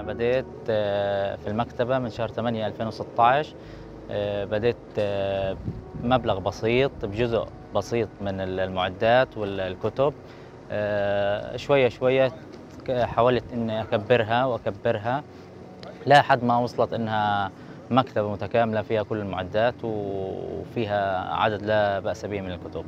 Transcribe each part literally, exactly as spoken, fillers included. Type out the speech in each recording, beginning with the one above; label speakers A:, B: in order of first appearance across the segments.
A: بديت في المكتبة من شهر ثمانية ألفين وستة عشر. بديت مبلغ بسيط بجزء بسيط من المعدات والكتب. شوية شوية حاولت إني أكبرها وأكبرها لحد ما وصلت إنها مكتبة متكاملة فيها كل المعدات وفيها عدد لا بأس به من الكتب.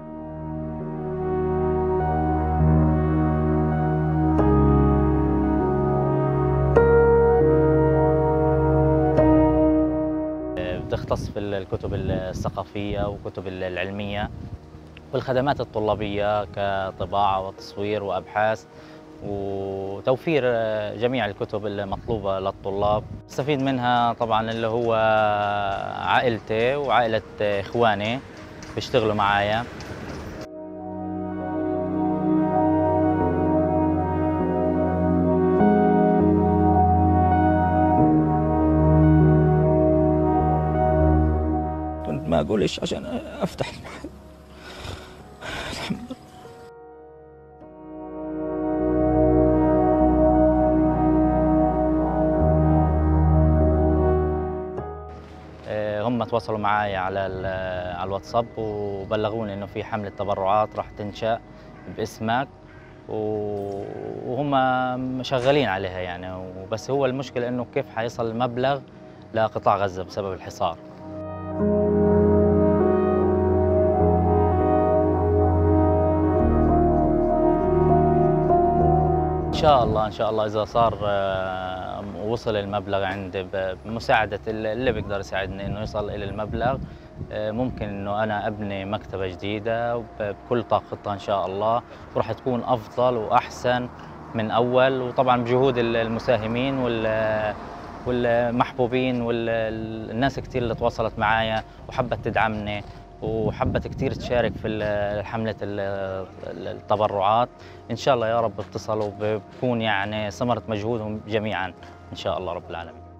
A: بتختص في الكتب الثقافية وكتب العلمية والخدمات الطلابية كطباعة وتصوير وأبحاث وتوفير جميع الكتب المطلوبة للطلاب. استفيد منها طبعاً اللي هو عائلتي وعائلة إخواني بيشتغلوا معايا.
B: كنت ما أقولش عشان أفتح المحل. الحمد لله.
A: هم تواصلوا معي على على الواتساب وبلغوني انه في حملة تبرعات راح تنشأ باسمك وهم شغالين عليها يعني، وبس هو المشكلة انه كيف حيصل المبلغ لقطاع غزة بسبب الحصار. إن شاء الله إن شاء الله إذا صار وصل المبلغ عندي بمساعدة اللي بيقدر يساعدني إنه يصل إلى المبلغ، ممكن إنه أنا أبني مكتبة جديدة بكل طاقتها إن شاء الله، وراح تكون أفضل وأحسن من أول، وطبعاً بجهود المساهمين والمحبوبين والناس كتير اللي تواصلت معايا وحبت تدعمني وحبت كتير تشارك في حملة التبرعات. إن شاء الله يا رب اتصلوا بكون يعني ثمرة مجهودهم جميعاً إن شاء الله رب العالمين.